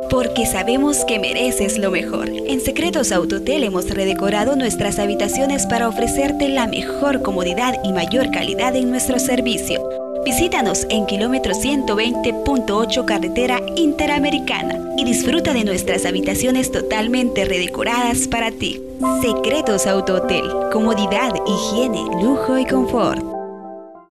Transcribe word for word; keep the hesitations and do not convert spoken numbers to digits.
Porque sabemos que mereces lo mejor. En Secretos Autotel hemos redecorado nuestras habitaciones para ofrecerte la mejor comodidad y mayor calidad en nuestro servicio. Visítanos en kilómetro ciento veinte punto ocho Carretera Interamericana y disfruta de nuestras habitaciones totalmente redecoradas para ti. Secretos Autotel. Comodidad, higiene, lujo y confort.